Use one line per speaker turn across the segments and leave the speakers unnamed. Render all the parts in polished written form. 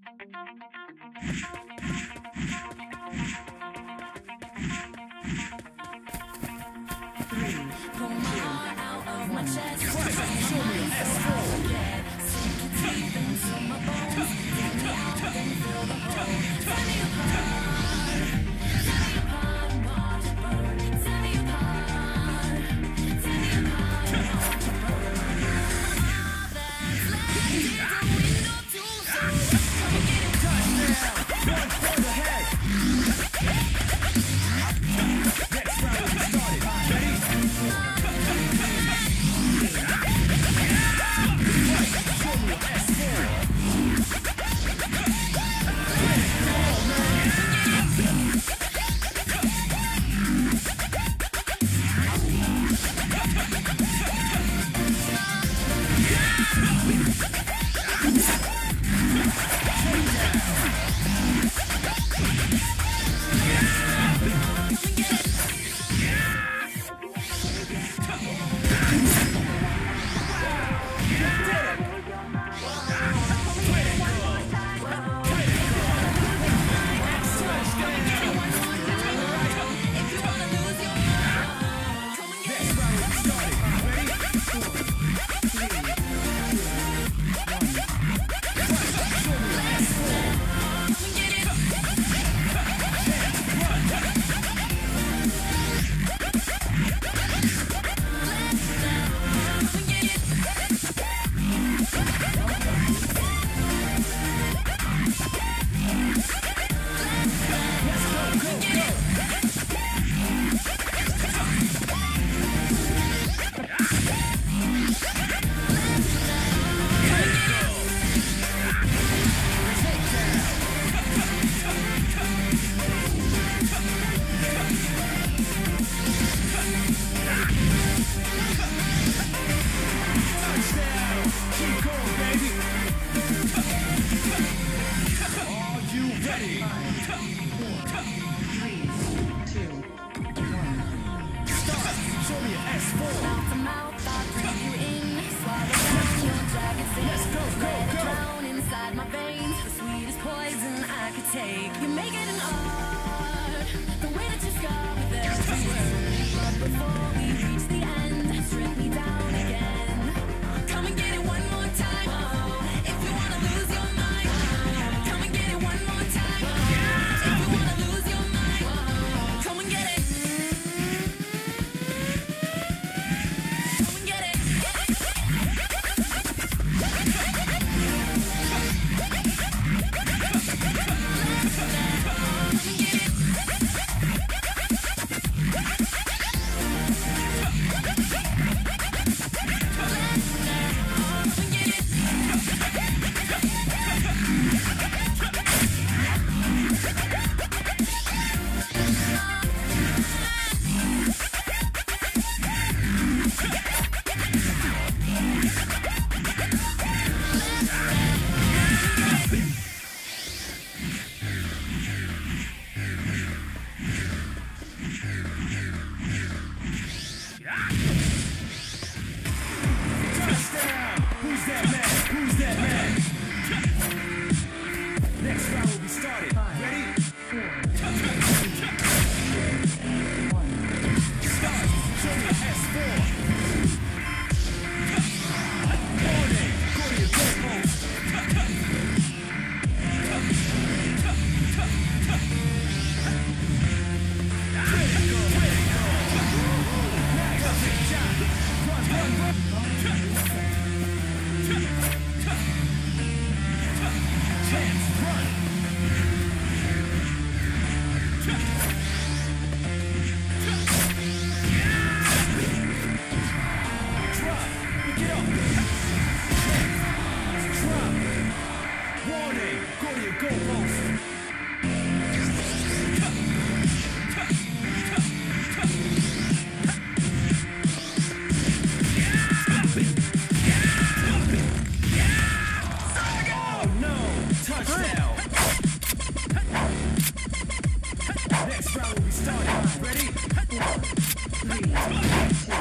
Pull my heart out of my chest. Show me your S4. Sink it deep into my bones. Take me out and fill the hole. Tear me apart. Tear me apart and watch it burn. Tear me apart. Tear me apart and watch it burn. All that's left is the window to soul. Come and get it. Touchdown. One for the head. Next round we started. Ready? You make it an art, the way that you scar with every word. But before we reach the end, strip me down again. Come and get it one more time. If you wanna lose your mind, come and get it one more time. If you wanna lose your mind, come and get it. Come and get it.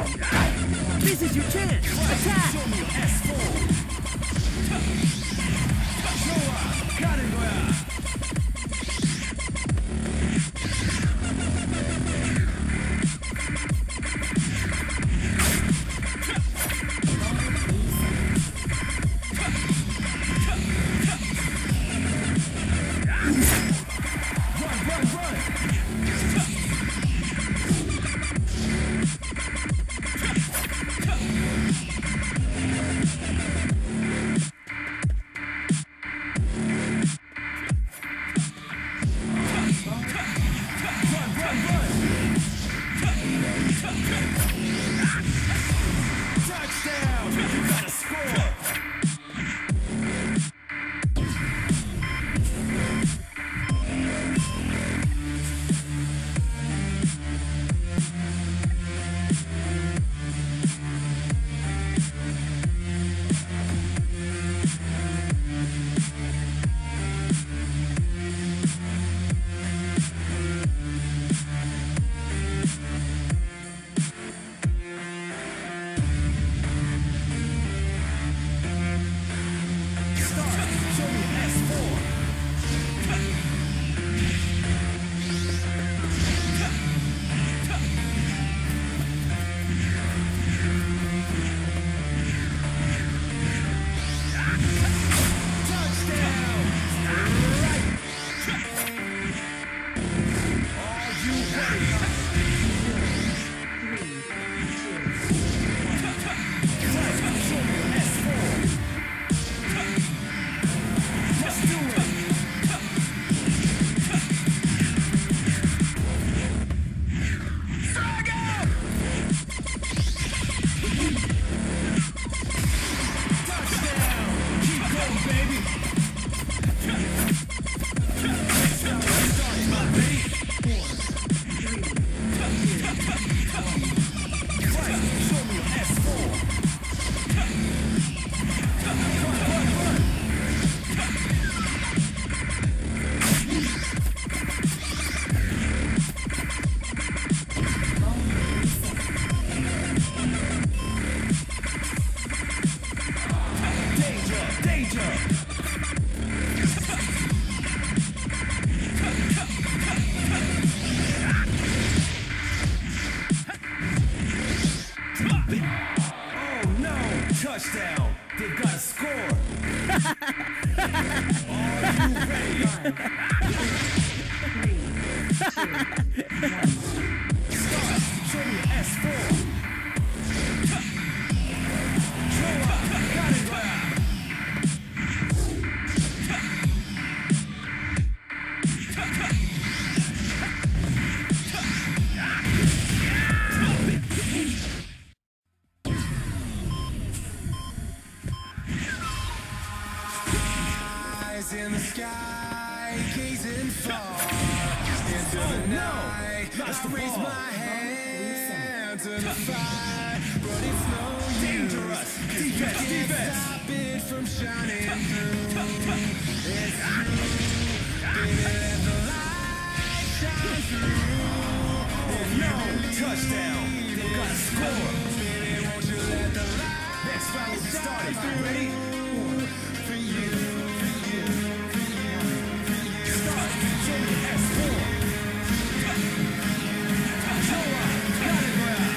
This is your chance. Attack.
Touchdown! They've got a score! Are you ready? 3, 2, 1. Start! Show me your S4! Show up! Got it, grab!
In the sky, gazing far into the night. I raise my hand to the fire, but it's no
Dangerous!
use.
Defense!
You can't
Defense!
stop it from shining through. It's true, baby, let the light shine through. If you
No! Touchdown! They've got a score!
baby, won't you let the light
Next round will be started. Ready?
for you?
Start! Show me your S4! Show up! Got it, grab!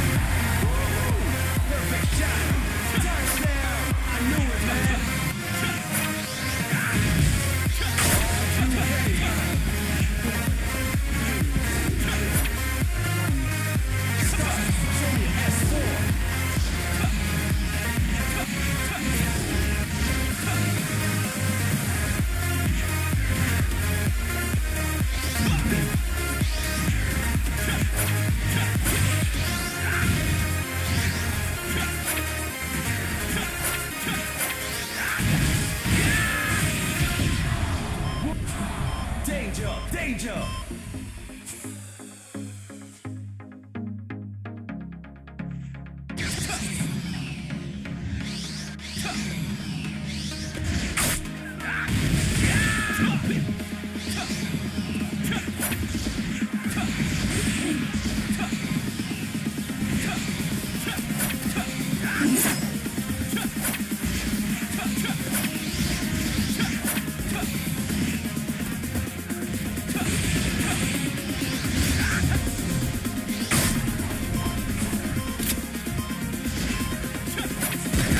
Perfect shot! Touchdown! I knew it, man!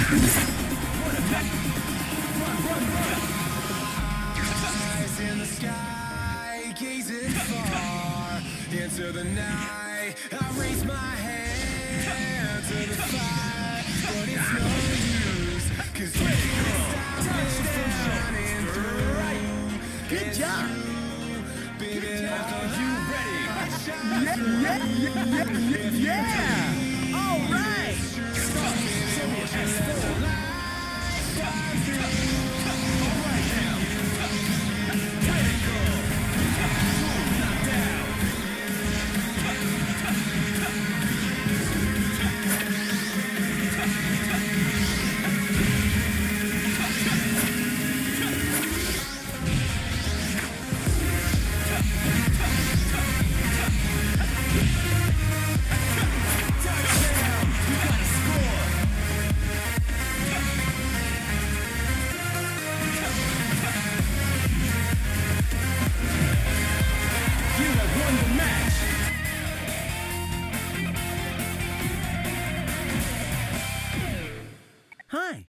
Eyes in the sky, gazing far into the night. I raise my hand to the fire, but it's no use, 'cause you can't stop it from shining through.
Good job.
Baby,
Are you ready? Yeah. All right. Stop. Show me a S4.